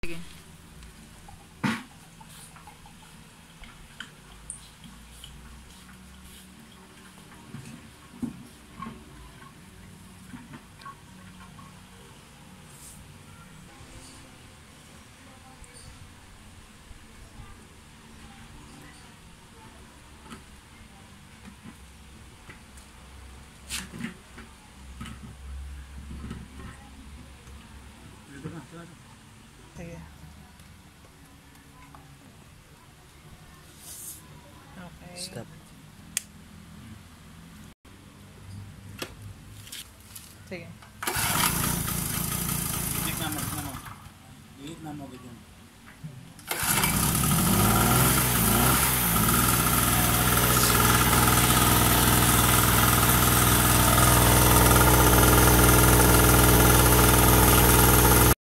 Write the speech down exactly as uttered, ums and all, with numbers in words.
Sige. Sige. Okay. Stop. Sige. Ihit na mo, ihit na mo. Ihit na mo, ganyan.